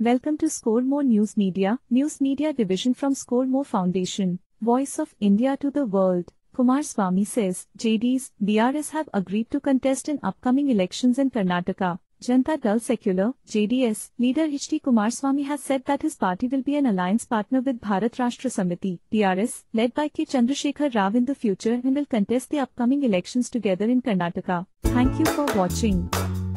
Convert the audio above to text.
Welcome to Score More News Media division from Score More Foundation, Voice of India to the World. Kumaraswamy says, JDS, BRS have agreed to contest in upcoming elections in Karnataka. Janata Dal-Secular, JDS, leader H.D. Kumaraswamy has said that his party will be an alliance partner with Bharat Rashtra Samithi, BRS, led by K Chandrasekhar Rao in the future and will contest the upcoming elections together in Karnataka. Thank you for watching.